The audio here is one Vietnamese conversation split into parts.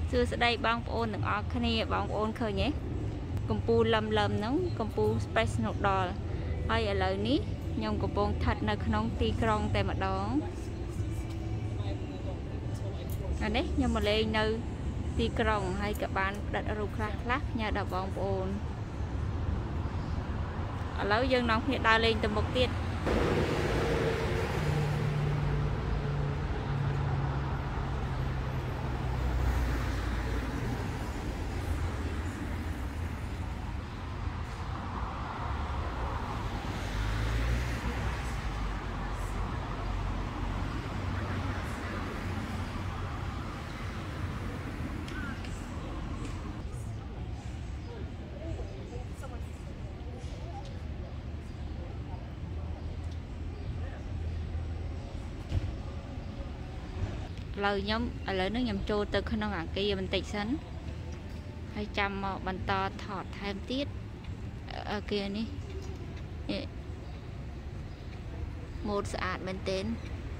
xưa sẽ đây bong ôn đừng ở khné bong ôn khơi nhé công pu lầm nóng công pu space nốt đỏ hay ở lời ní nhung của bông thật là không ti krong tại mặt đó anh đấy nhưng mà lên nơi ti krong hay các bạn đặt ở rục lắc nhà đào bong ôn ở lâu dân nóng hiện đào lên từ một tiết lời nhóm ở lời nước nhầm trôi từ khi nó ngã kia mình tịch sẵn hay chăm bàn to thọt thêm tiết ở kia ní một sạch bên tên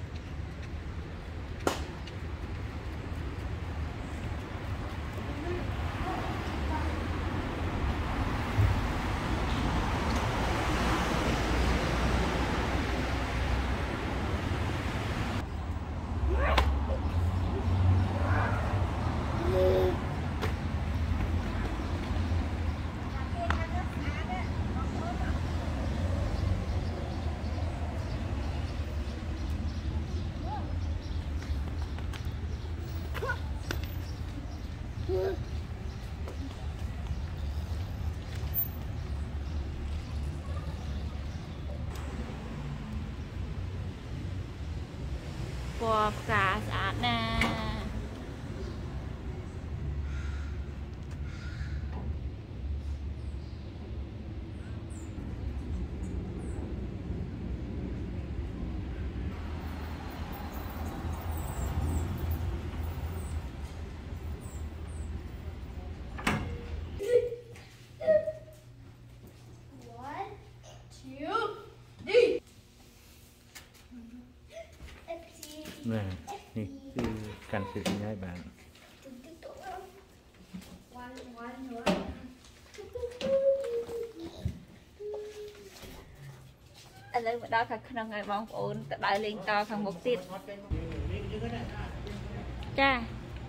của cả xã nè nèนี่คือการสื่อง่ายบ้าง anh lấy đó thật không ngày bóng ổn đại lên to thành một tiết cha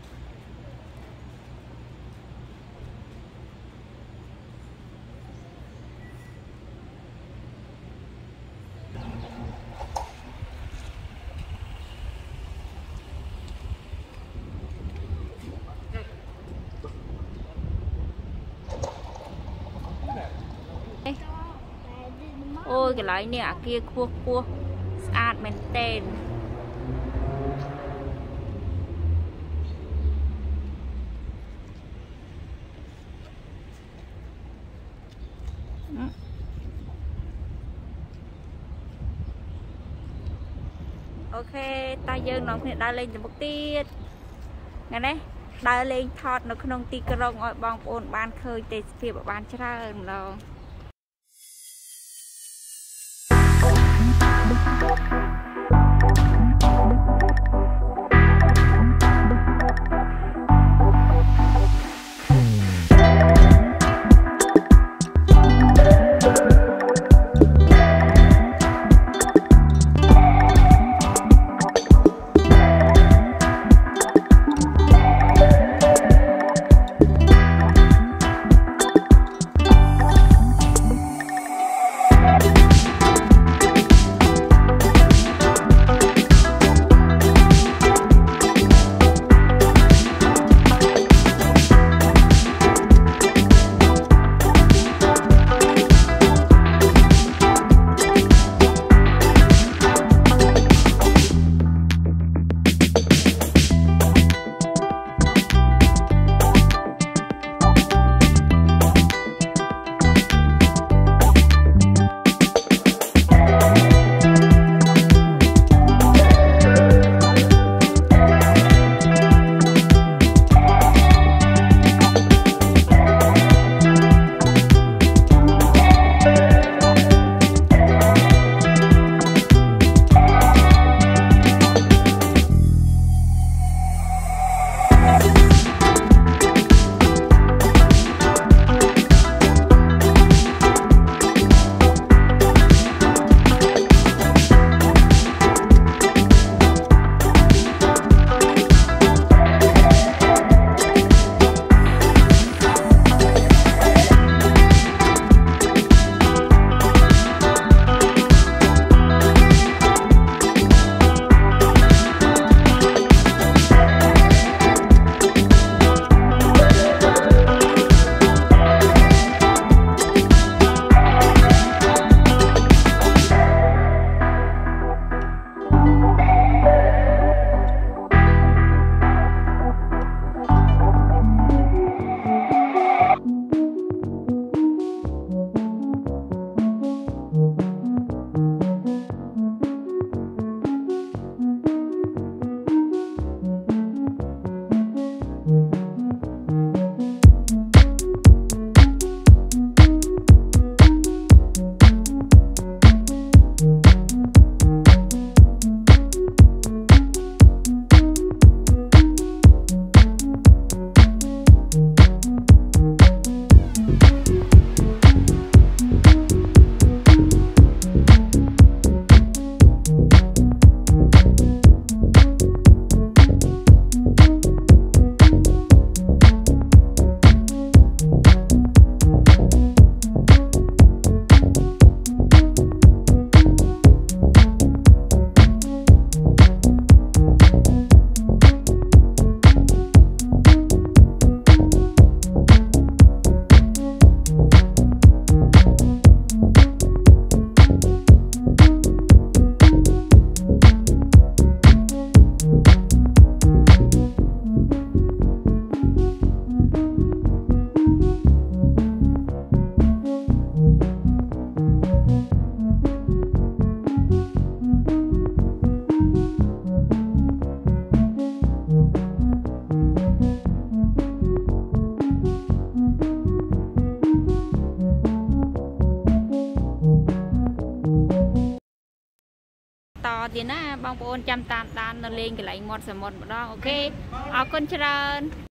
ôi cái lái nè kia cua sạch mình tên ok ta dương nó hiện đã lên từ một tiết ngày đấy đã lên thọt nó không ti krong ở bong ôn ban khơi tê phía ban chả đâu ទៀតណាបងប្អូនចាំតាមដាននៅលេងកន្លែងមាត់សមុទ្រម្ដងអូខេអរគុណច្រើន